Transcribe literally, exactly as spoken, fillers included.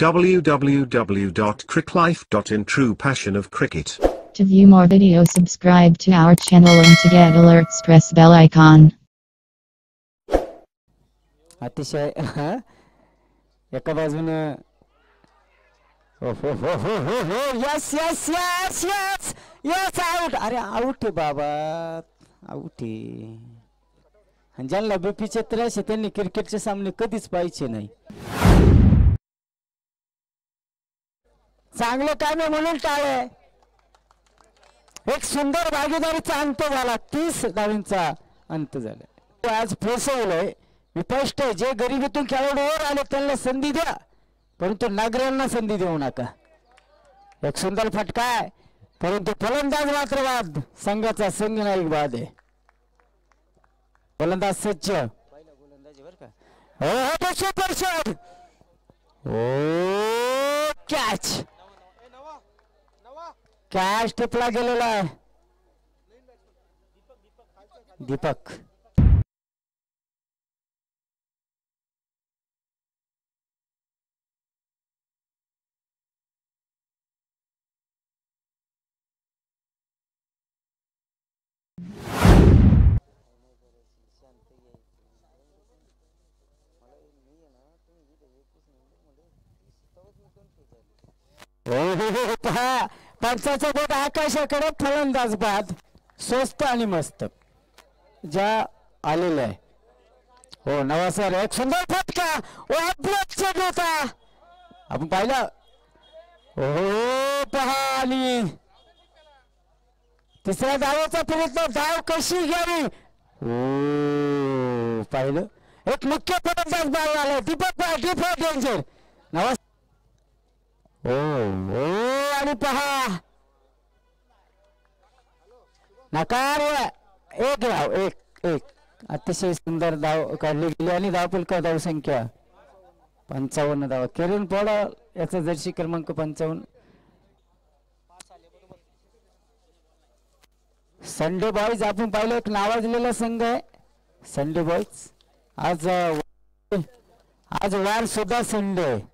w w w dot cricklife dot in. True passion of cricket. To view more videos, subscribe to our channel, and to get alerts press bell icon. अतिशय एका बाजूने हो हो हो हो हो हो yes yes yes yes yes out. अरे आउट आहे बाबा, आउट आहे. आणि ज्यांना बीपीचे त्रास आहे त्यांनी क्रिकेटचे सामने कधीच पाहिजे नाही. चांगलं काम आहे म्हणून टाळे. एक सुंदर भागीदारीचा अंत झाला. तीस धावांचा अंत झाला. आज पोहोचवलंय मी स्पष्ट. जे गरिबीतून खेळाडूवर आले त्यांना संधी द्या, परंतु नागरिकांना संधी देऊ नका. एक सुंदर फटका आहे, परंतु फलंदाज मात्र बाद. संघाचा संघ नाईक बाद आहे. फलंदाज सज्ज. गोलंदाजी बर का. हो सुपर शॉट. ओ कॅच. कॅच टिपला गेलेला आहे. दीपक पहा. पंचाचा बोट आकाशाकडे. फलंदाज बाद. स्वस्त आणि मस्त ज्या आलेल्या आहे. हो नवा सर. एक सुंदर फटका. होता आपण पाहिलं. हो पहा. आणि तिसऱ्या धावाचा प्रयत्न. धाव कशी घ्यावी. हो पाहिलं. एक मुख्य फलंदाज बाद आला. दीपक दीपक डेंजर. नवा ओ ओ आणि पहा नकार. एक धाव. एक एक अतिशय सुंदर धाव काढली गेली आणि धावफलक धाव संख्या पंचावन्न धावा. किरण पोडा याचा जर्सी क्रमांक पंचावन्न. संडे बॉयज आपण पाहिलं एक नावाजलेला संघ आहे. संडे बॉयज आज आज वार सुद्धा संडे.